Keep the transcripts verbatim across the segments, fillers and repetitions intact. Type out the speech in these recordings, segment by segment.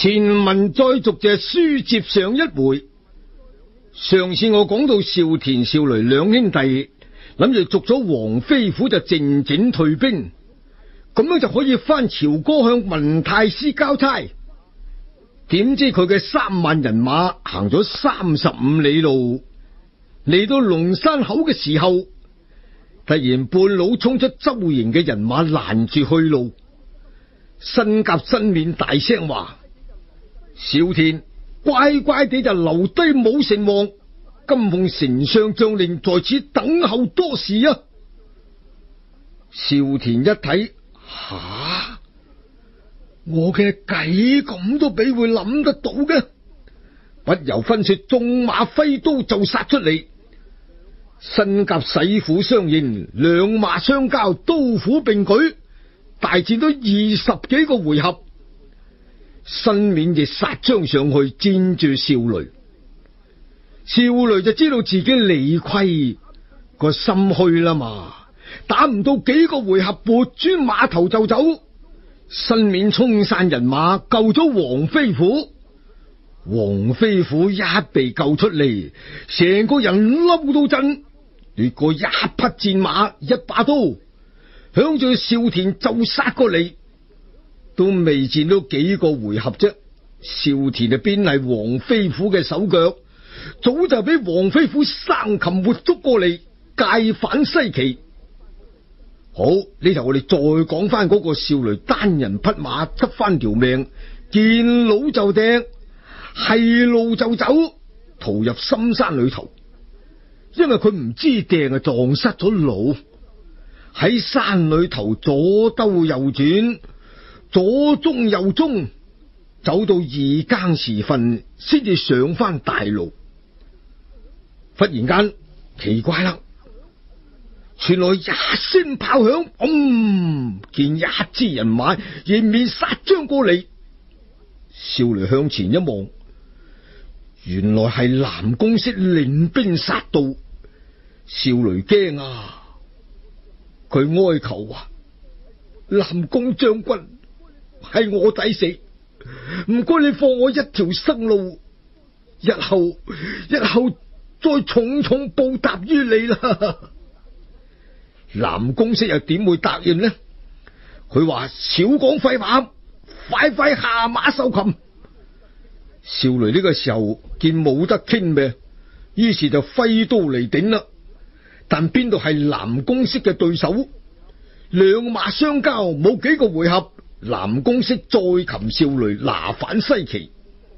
前文再續就係書接上一回。上次我講到少田少雷兩兄弟諗住續咗黃飛虎就靜靜退兵，咁樣就可以翻朝歌向文太師交差。點知佢嘅三萬人馬行咗三十五里路，嚟到龍山口嘅時候，突然半路衝出周營嘅人馬攔住去路。新甲新面大聲話：少田，乖乖地就留低武成王，金鳳丞相將令在此等候多時啊！少田一睇，吓，我嘅計咁都俾會諗得到嘅，不由分說，縱馬揮刀就殺出嚟。新甲洗虎相迎，兩馬相交，刀斧並舉，大戰咗二十幾個回合。新面亦殺將上去戰住少雷，少雷就知道自己理虧，個心虛啦嘛，打唔到幾個回合，撥轉馬頭就走。新面衝散人馬，救咗黃飛虎。黃飛虎一被救出嚟，成個人嬲到震，掠過一匹戰馬，一把刀向住少田就殺過嚟。都未戰到幾個回合啫，少田就邊係黃飛虎嘅手腳，早就俾黃飛虎生擒活捉過嚟，介返西岐。好，呢頭我哋再講翻嗰個少雷單人匹馬執翻條命，見佬就掟，係路就走，逃入深山裏頭。因為佢唔知掟啊，撞失咗路，喺山裏頭左兜右轉，左中右中，走到二更時分，先至上翻大路。忽然間奇怪啦，傳來一聲炮響，嗯，見一支人馬迎面殺將過嚟。少雷向前一望，原來係南宮式領兵殺到。少雷驚啊，佢哀求話：南宮將軍，係我抵死，唔該你放我一條生路，日後日後再重重報答於你啦。南宮式又點會答應呢？佢話：少講廢話，快快下馬受擒。少雷呢個時候見冇得傾咩，於是就揮刀嚟頂啦。但邊度係南宮式嘅對手？兩馬相交，冇幾個回合，南宮式再擒少雷，拿返西岐。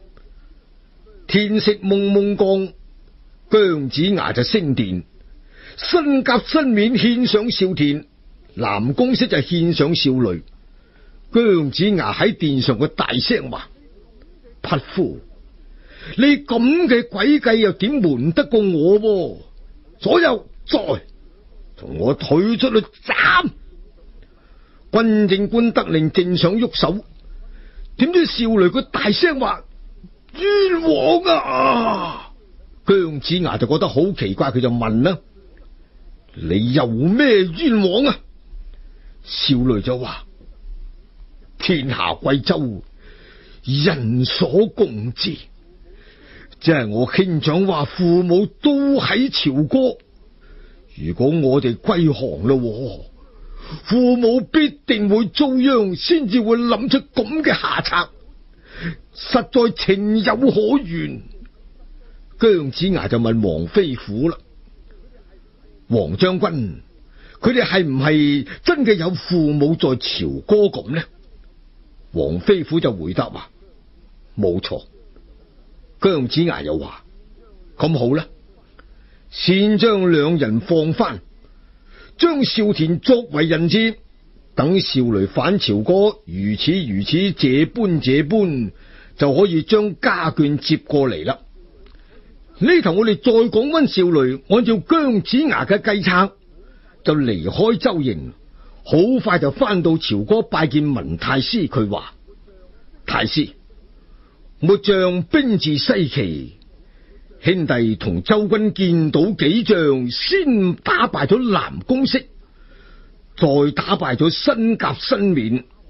天色蒙蒙光，姜子牙就升殿，新甲新面獻上少田，南宮式就獻上少雷。姜子牙喺殿上嘅大聲話：匹夫，你咁嘅詭計又點瞞得過我？左右再同我退出去斬！軍政官得令，正想喐手，點知少雷佢大聲話：冤枉啊！姜子牙就覺得好奇怪，佢就問啦：你有咩冤枉啊？少雷就話：天下貴州，人所共知，即係我兄長話父母都喺朝歌，如果我哋歸降咯，父母必定會遭殃，先至會諗出咁嘅下策，實在情有可原。姜子牙就問黃飛虎啦：黃將軍，佢哋係唔係真嘅有父母在朝歌咁呢？黃飛虎就回答話：冇錯。姜子牙又話：咁好啦，先將兩人放翻，將少田作為人質，等少雷返朝歌，如此如此，這般這般，就可以將家眷接過嚟啦。呢頭我哋再講翻少雷，按照姜子牙嘅計策，就離開周營，好快就翻到朝歌拜見文太師。佢話：太師，末將兵至西岐，兄弟同周軍見到幾仗，先打敗咗南宮式，再打敗咗新甲新面，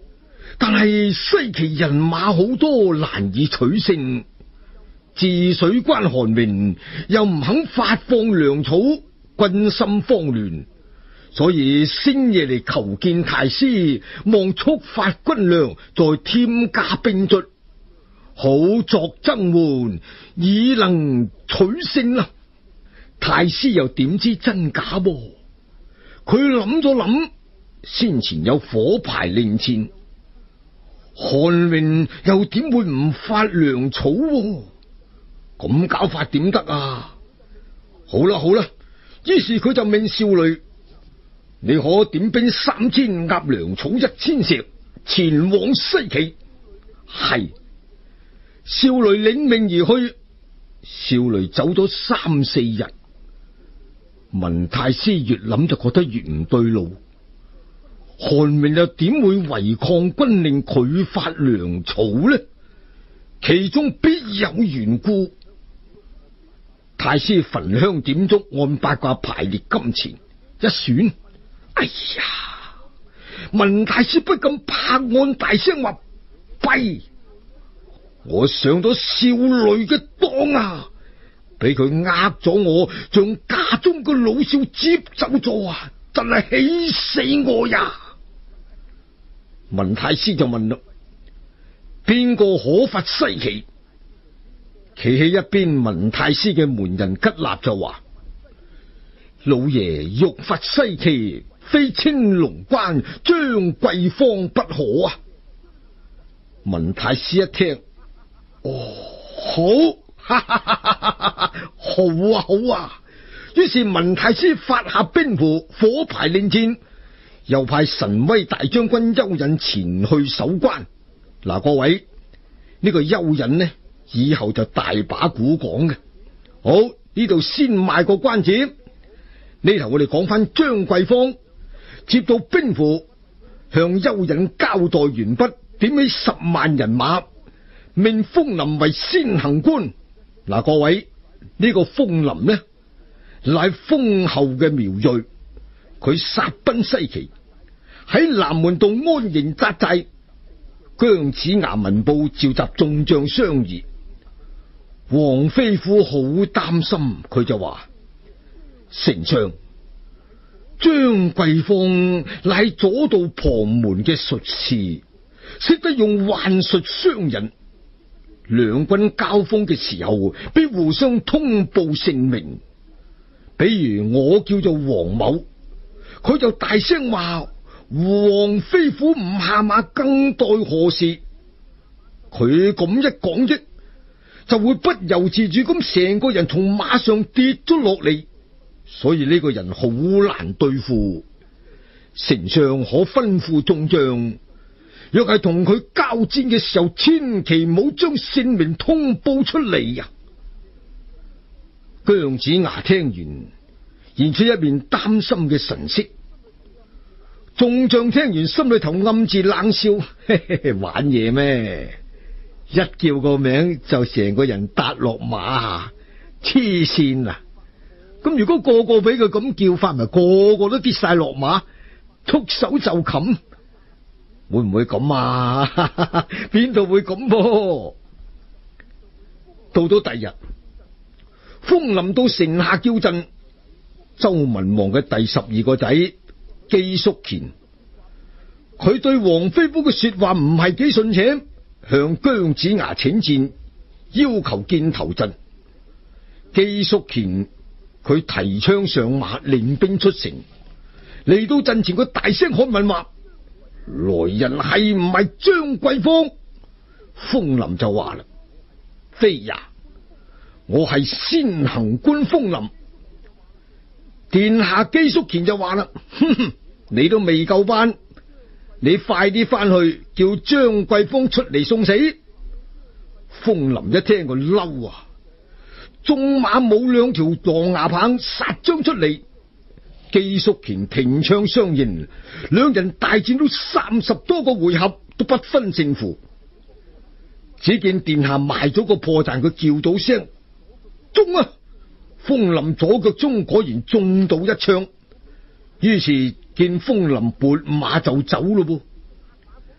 但係西岐人馬好多，難以取勝。治水關韓榮又唔肯發放糧草，軍心慌亂，所以星夜嚟求見太師，望速發軍糧，再添加兵卒，好作增援，以能取勝啦。太師又點知真假噃？佢諗咗諗，先前有火牌令箭，韓榮又點會唔發糧草？咁搞法點得啊？好啦好啦，於是佢就命少尉，你可點兵三千，押糧草一千石，前往西岐。係，少尉領命而去。少尉走咗三四日，文太師越諗就覺得越唔對路。韓榮又點會違抗軍令，佢發糧草呢？其中必有緣故。太師焚香點燭，按八卦排列金錢，一選，哎呀！文太師不禁拍案大聲話：弊！我上咗少尉嘅當啊，俾佢呃咗我，將家中嘅老少接走咗啊！真係氣死我呀！文太師就問啦：邊個可發西岐？企喺一邊文太師嘅門人吉立就話：老爺欲發西岐，非青龍關張貴芳不可啊！文太師一聽，哦，好，哈哈哈哈哈，好啊好啊！於是文太師發下兵符，火牌令箭，又派神威大將軍邱引前去守關。嗱，各位，呢個邱引呢，以後就大把古講嘅。好，呢度先賣個關子。呢頭我哋講翻張貴芳接到兵符，向邱引交代完畢，點起十萬人馬，命楓林為先行官。嗱，各位，呢個楓林呢，乃封后嘅苗裔，佢殺奔西岐，喺南門洞安營紮寨。姜子牙文報召集眾將商議，黃飛虎好擔心，佢就話：丞相，張貴芳乃左道旁門嘅術士，識得用幻術傷人。兩軍交鋒嘅時候，必互相通報姓名。比如我叫做黃某，佢就大聲話：黃飛虎唔下馬，更待何時？佢咁一講啫，就會不由自主咁成個人從馬上跌咗落嚟，所以呢個人好難對付。丞相可吩咐眾將，若係同佢交戰嘅時候，千祈唔好將姓名通報出嚟呀！姜子牙聽完，現出一面擔心嘅神色。眾將聽完，心裏頭暗自冷笑，嘿嘿嘿，玩嘢咩？一叫個名就成個人搭落馬下，黐線啊！咁如果個個俾佢咁叫法，咪個個都跌晒落馬，束手就擒，會唔會咁啊？邊度會咁噃？到咗第日，楓林到城下叫陣，周文王嘅第十二個仔姬叔虔，佢對黃飛虎嘅說話唔係幾順請，向姜子牙請戰，要求見頭陣。姬叔虔佢提槍上馬，領兵出城，嚟到陣前，佢大聲喝問話：來人係唔係張貴芳？楓林就話啦：非也，我係先行官楓林。殿下姬叔虔就話啦：哼哼，你都未夠班，你快啲翻去叫張貴芳出嚟送死。楓林一聽佢嬲啊，縱馬冇兩條狼牙棒殺將出嚟。姬叔虔停槍相迎，兩人大戰到三十多個回合都不分勝負。只見殿下埋咗個破綻，佢叫到聲中啊！楓林左腳中果然中到一槍，於是見楓林撥馬就走咯噃。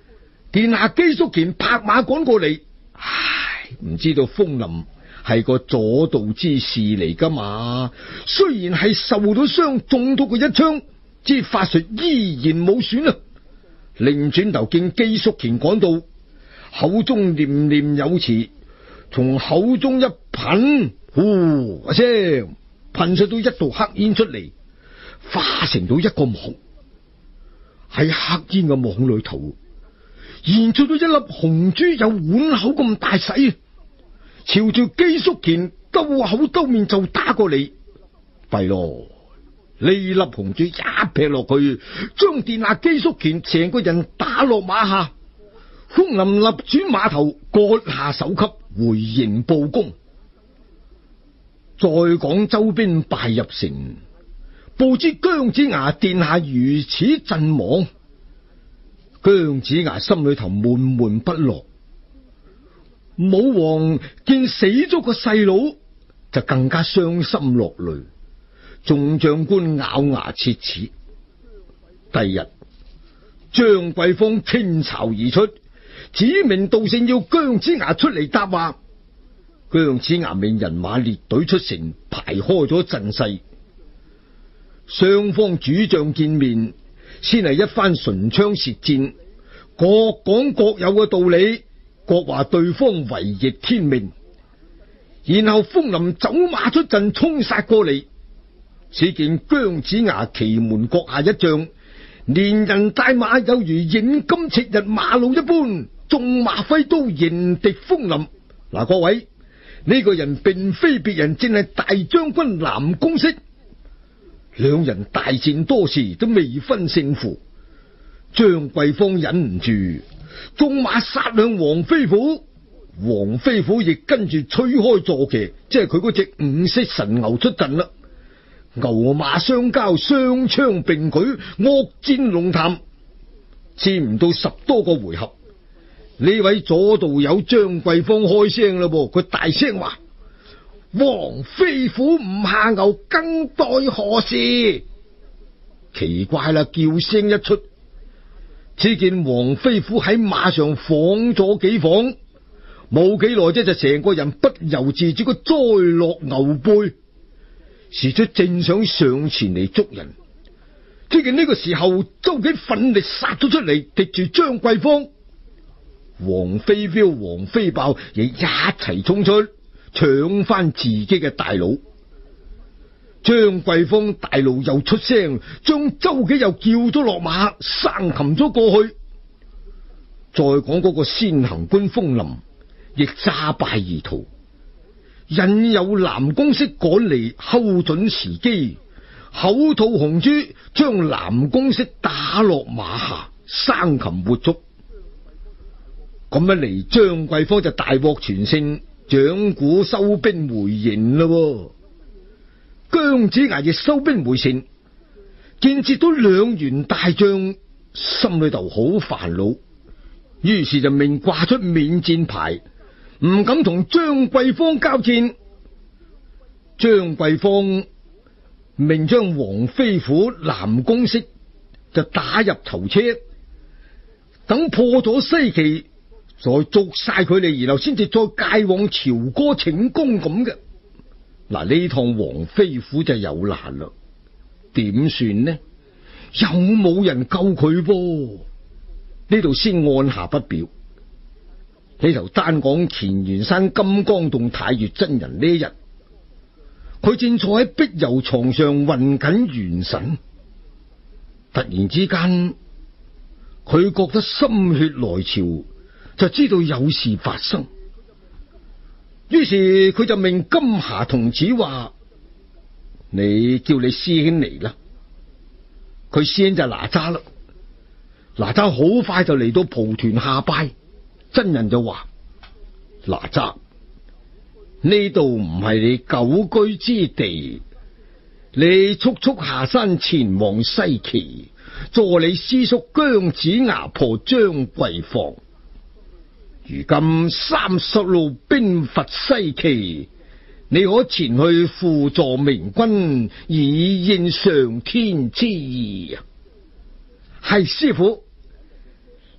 殿下姬叔乾拍馬趕過嚟，唉，唔知道風林係個左道之士嚟噶嘛？雖然係受到傷，中到佢一槍，之法術依然冇損啊！擰轉頭見姬叔乾趕到，口中念念有詞，從口中一噴，呼一聲，噴出到一道黑煙出嚟，化成到一個網。喺黑煙嘅網裏頭，現出咗一粒紅珠，有碗口咁大細，朝住姬叔乾兜口兜面就打過嚟。弊咯，呢粒紅珠一劈落去，將殿下姬叔乾成個人打落馬下。風林立轉馬頭，割下首級，回營報功。再講周兵敗入城，報知姜子牙殿下如此陣亡。姜子牙心裏頭悶悶不樂，武王見死咗個細佬，就更加傷心落淚。眾將官咬牙切齒。第二日，張桂芳傾巢而出，指名道姓要姜子牙出嚟答話。姜子牙命人馬列隊出城，排開咗陣勢。雙方主將見面，先係一番唇槍舌戰，各講各有嘅道理，各話對方違逆天命。然後風林走馬出陣，衝殺過嚟。只見姜子牙奇門閣下一將，連人帶馬有如影金赤日馬路一般，縱馬揮刀迎敵風林。嗱，各位，呢、這個人並非別人，正係大將軍南宮適。兩人大戰多時，都未分勝負。張桂芳忍唔住，縱馬殺向黃飛虎。黃飛虎亦跟住吹開坐騎，即係佢嗰隻五色神牛出陣啦。牛馬相交，雙槍並舉，惡戰龍潭，戰唔到十多個回合。呢位左道友張桂芳開聲啦，佢大聲話：黃飛虎唔下牛，更待何時？奇怪啦，叫聲一出，只見黃飛虎喺馬上晃咗幾晃，冇幾耐啫，就成個人不由自主個栽落牛背。時出正想上前嚟捉人，只見呢個時候周幾奮力殺咗出嚟，敵住張桂芳。黃飛彪、黃飛豹亦一齊衝出，搶翻自己嘅大佬。張桂芳大怒又出聲，將周幾又叫咗落馬，生擒咗過去。再講嗰個先行官風林，亦詐敗而逃。引誘南宮適趕嚟，睺準時機，口吐紅珠，將南宮適打落馬下，生擒活捉。咁一嚟，張桂芳就大獲全勝，掌鼓收兵回營咯。姜子牙亦收兵回城，見接到兩員大將，心裏頭好煩惱，於是就命掛出免戰牌，唔敢同張桂芳交戰。張桂芳命將黃飛虎、南宮適就打入囚車，等破咗西岐，再捉晒佢哋，然後先至再介往朝歌請功咁嘅。嗱，呢趟黃飛虎就有難啦，點算呢？有冇人救佢噃？呢度先按下不表。呢頭單講乾元山金剛洞太乙真人呢一日，佢正坐喺碧油床上運緊元神，突然之間佢覺得心血來潮，就知道有事發生。於是佢就命金霞童子話：你叫你師兄嚟啦。佢師兄就哪吒啦。哪吒好快就嚟到蒲團下拜。真人就話：哪吒，呢度唔係你久居之地，你速速下山前往西岐，助你師叔姜子牙破張桂坊。如今三十路兵伐西岐，你可前去輔助明君，以應上天之意啊！係師傅。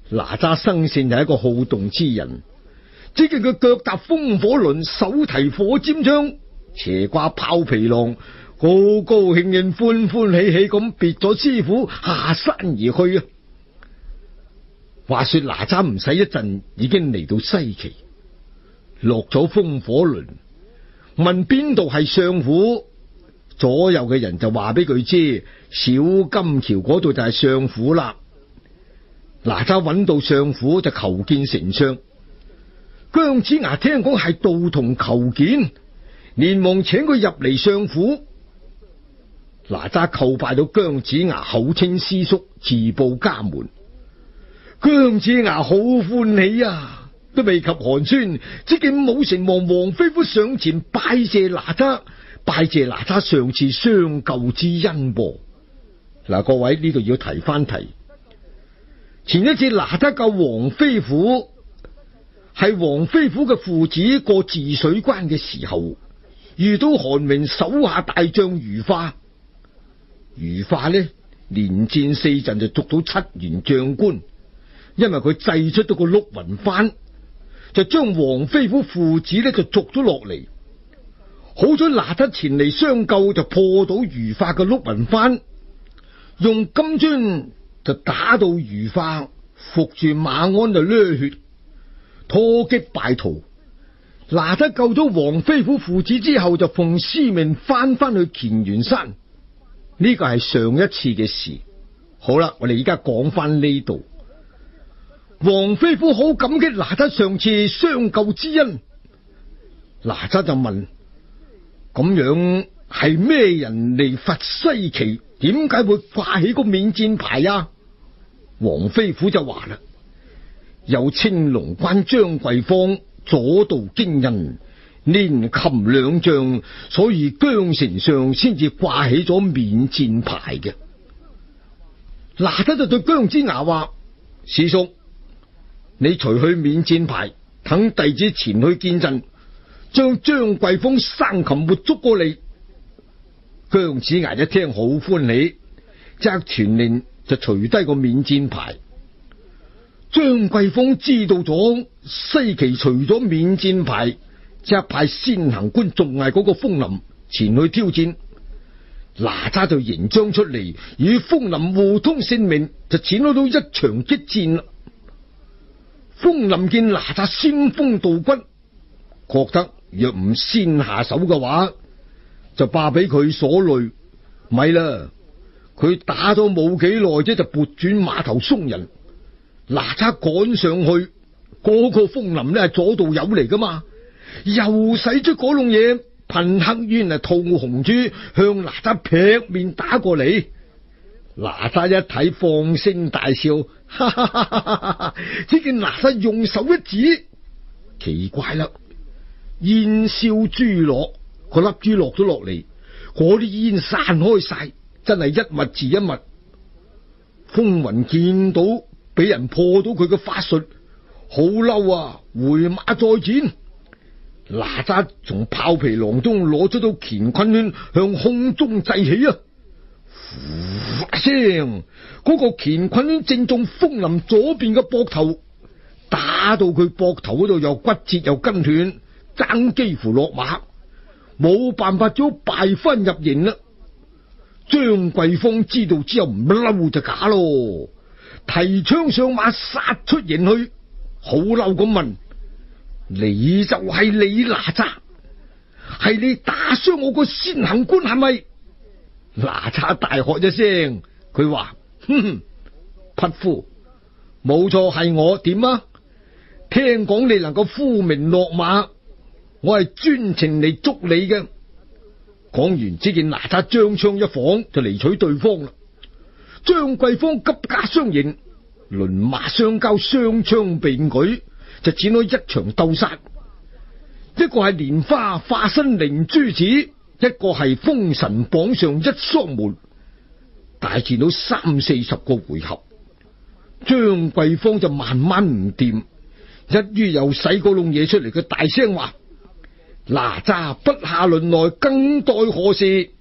哪吒生性係一個好動之人，只見佢腳踏風火輪，手提火尖槍，斜掛豹皮囊，高高興興、歡歡喜喜咁別咗師傅下山而去啊！話說哪吒唔使一陣，已經嚟到西岐，落咗風火輪，問邊度係相府，左右嘅人就話俾佢知，小金橋嗰度就係相府啦。哪吒揾到相府就求見丞相，姜子牙聽講係道童求見，連忙請佢入嚟相府。哪吒叩拜到姜子牙，口稱師叔，自報家門。姜子牙好歡喜啊，都未及寒暄，只見武成王黃飛虎上前拜謝哪吒，拜謝哪吒上次相救之恩噃。嗱，各位呢度要提翻提。前一次哪吒救黃飛虎，係黃飛虎嘅父子過治水關嘅時候，遇到韓榮手下大將余化。余化呢，連戰四陣就捉到七員將官，因為佢祭出咗個碌雲幡，就將黃飛虎父子呢就捉咗落嚟。好彩哪吒前嚟相救，就破到余化嘅碌雲幡，用金磚就打到余化伏住馬鞍就掠血，拖擊敗逃。哪吒救咗黃飛虎父子之後，就奉師命翻翻去乾元山。呢個係上一次嘅事。好啦，我哋而家講翻呢度。黃飛虎好感激哪吒上次相救之恩，哪吒就問：咁樣係咩人嚟伐西岐？點解會掛起個免戰牌啊？黃飛虎就話啦：有青龍關張桂芳左道驚人，連擒兩將，所以姜丞相先至掛起咗免戰牌嘅。哪吒就對姜子牙話：師叔，你除去免戰牌，等弟子前去見陣，將張桂芳生擒活捉過嚟。姜子牙一聽好歡喜，即刻傳令就除低個免戰牌。張桂芳知道咗西岐除咗免戰牌，即刻派先行官仲係嗰個風林前去挑戰。哪吒就迎將出嚟，與風林互通姓名，就展開到一場激戰啦。風林見哪吒仙風道骨，覺得若唔先下手嘅話，就怕俾佢所累，咪啦，佢打咗冇幾耐啫，就撥轉馬頭鬆人。哪吒趕上去，嗰、那個風林呢係左道友嚟噶嘛，又使出嗰籠嘢，噴黑煙啊，吐紅珠，向哪吒劈面打過嚟。哪吒一睇，放聲大笑，哈哈哈哈哈哈，只見哪吒用手一指，奇怪啦，煙消珠落，個粒珠落咗落嚟，嗰啲煙散開晒，真係一物治一物。風雲見到俾人破到佢嘅法術，好嬲啊，回馬再戰。哪吒從豹皮囊中攞咗到乾坤圈，向空中祭起啊！呼一聲，嗰個乾坤圈正中風林左邊嘅膊頭，打到佢膊頭嗰度又骨折又筋斷，爭幾乎落馬，冇辦法只好敗翻入營啦。張桂芳知道之後唔嬲就假咯，提槍上馬殺出營去，好嬲咁問：你就係你哪吒？係你打傷我個先行官係咪？哪吒大喝一聲，佢話：哼哼，匹夫，冇錯，係我。點啊？聽講你能夠呼名落馬，我係專程嚟捉你嘅。講完，只見哪吒將槍一晃就離取對方啦。張桂芳急駕相迎，輪馬相交，雙槍並舉，就展開一場鬥殺。一個係蓮花化身靈珠子，一個係封神榜上一喪門，大戰到三四十個回合。張桂芳就慢慢唔掂，一於又使嗰籠嘢出嚟，佢大聲話：哪吒不下輪來，更待何時？